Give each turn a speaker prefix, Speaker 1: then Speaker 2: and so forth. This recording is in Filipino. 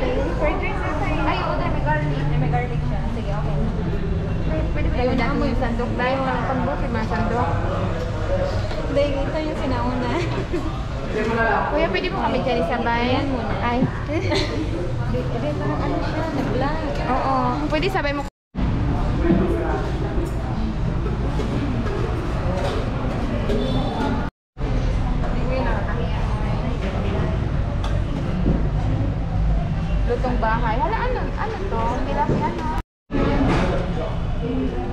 Speaker 1: Fried rice na tayo. Ay, oo, may garlic. May garlic siya. Sige, okay. Pwede ba yung natin yung sandok? Dahil walang pambok, yung mga sandok. Dahil ito yung sinaon na. Kuya, pwede mo kami dyan isabay? Ay. Pwede, parang ano siya, nag-vlog. Oo. Pwede sabay mo. Lutong bahay. Hala, ano to? Tilapia, ano?